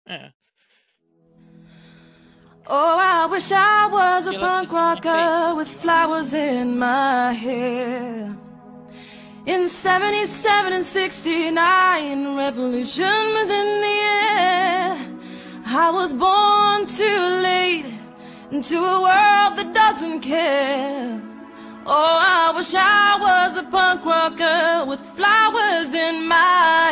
Yeah. Oh, I wish I was a punk rocker with flowers in my hair. In 77 and 69, revolution was in the air. I was born too late into a world that doesn't care. Oh, I wish I was a punk rocker with flowers in my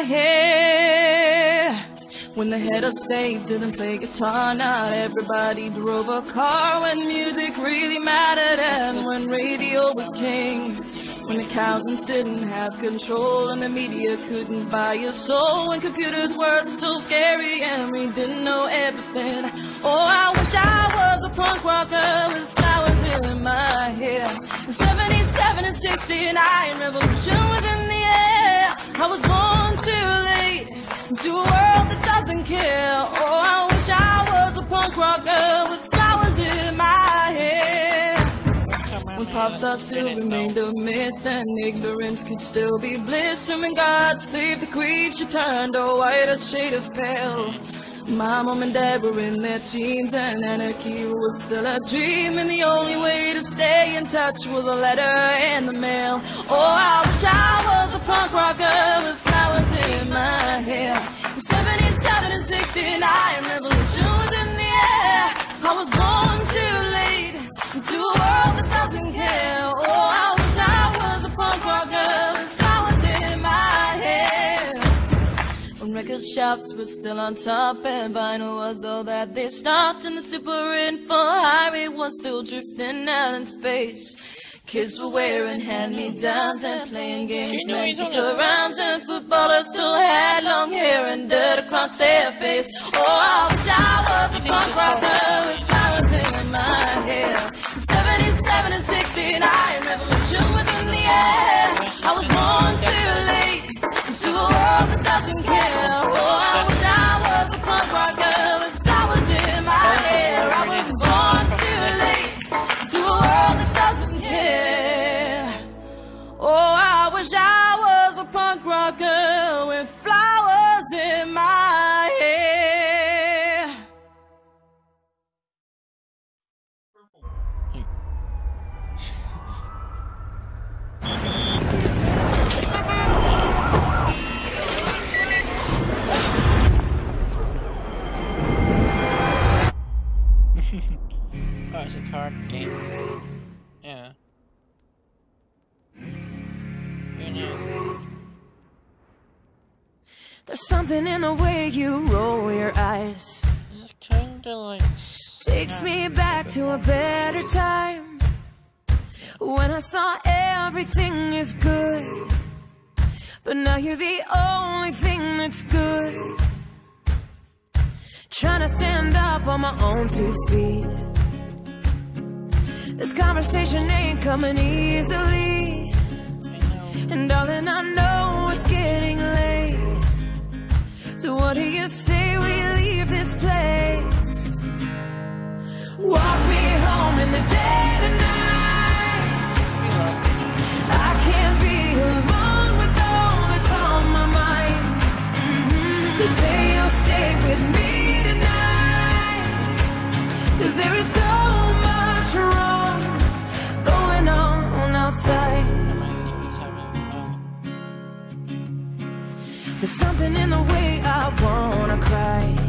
hair. When the head of state didn't play guitar, not everybody drove a car. When music really mattered and when radio was king. When accountants didn't have control and the media couldn't buy your soul. When computers were still scary and we didn't know everything. Oh, I wish I was a punk rocker with flowers in my hair. In 77 and 69, revolution was in the air. I was born too late into a world that doesn't care. Oh, I wish I was a punk rocker with flowers in my hair. When pop stars still remained a myth and ignorance could still be bliss. And when God saved the queen, she turned a whiter shade of pale. My mom and dad were in their teens and anarchy was still a dream. And the only way to stay in touch was a letter in the mail. Oh, I wish I was a punk rocker with flowers in my hair. In 77 and 69, revolution was in the air. I was born too late into a world that doesn't care. Oh, I wish I was a punk rocker with flowers in my hair. When record shops were still on top and vinyl was all that they stopped, and the super info highway was still drifting out in space. Kids were wearing hand-me-downs and playing games, playing rounds, and footballers still had long hair and dirt across their face. Oh, I wish I was a punk rocker with flowers in my hair. In 77 and 69, revolution was in the air. I was born too late into a world that doesn't care. Oh, I wish I was a punk rocker with flowers in my hair. I was born too late into a world that doesn't care. Oh, I wish I was a punk rocker with flowers in my hair. Oh, it's a card game. Yeah. You know. There's something in the way you roll your eyes. It's kinda like. Takes me back to a better time when I saw everything is good, but now you're the only thing that's good. Trying to stand up on my own 2 feet. This conversation ain't coming easily, and darling, I know it's getting late. So what do you say we leave this place? Walk me home in the dead of night. I can't be alone with all that's on my mind. So say you'll stay with me tonight, 'cause there is so much wrong going on outside. There's something in the way I wanna cry.